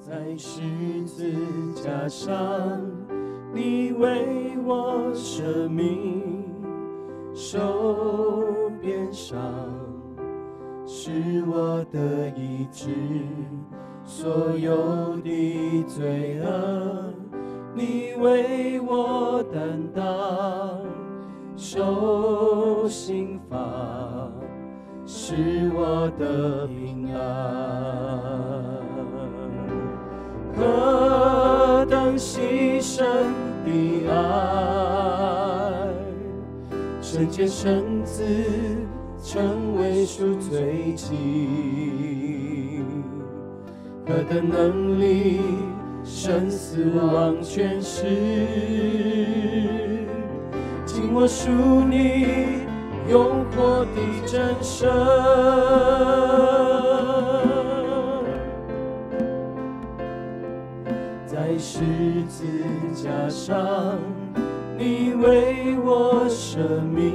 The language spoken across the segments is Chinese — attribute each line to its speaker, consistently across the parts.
Speaker 1: 在十字架上，你为我舍命，受鞭伤，是我的医治，所有的罪恶，你为我担当，受刑罚，是我的平安。何等牺牲的爱，圣洁圣子成为赎罪祭，何等能力，生死忘全失，今我属你永活的真神。在十字架上，你为我舍命，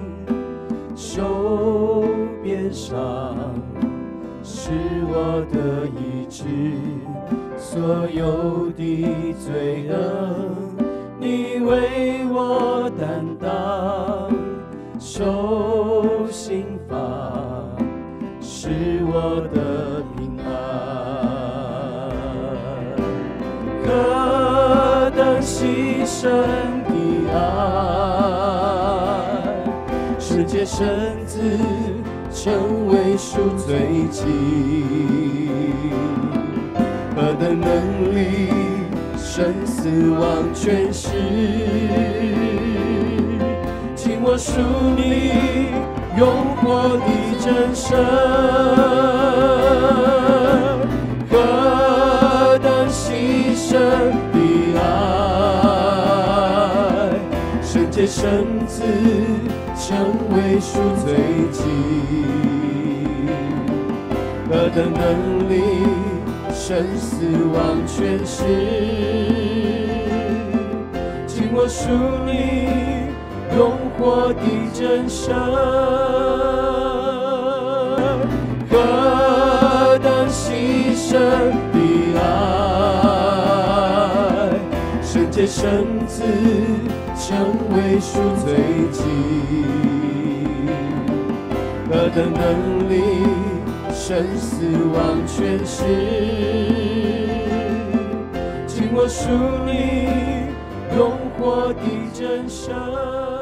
Speaker 1: 受鞭伤，是我的医治，所有的罪恶，你为我担当，受刑罚，是我的平安。何等牺牲的爱，世界圣子成为赎罪祭，何等能力，生死忘全失，请我属你永活的真神。何等牺牲的爱，圣洁圣子成为赎罪祭，何等能力，生死忘全失，请我属你永活的真神。何等牺牲的爱，圣洁圣子成为赎罪祭，何等能力，生死忘全失，请我属你永活的真神。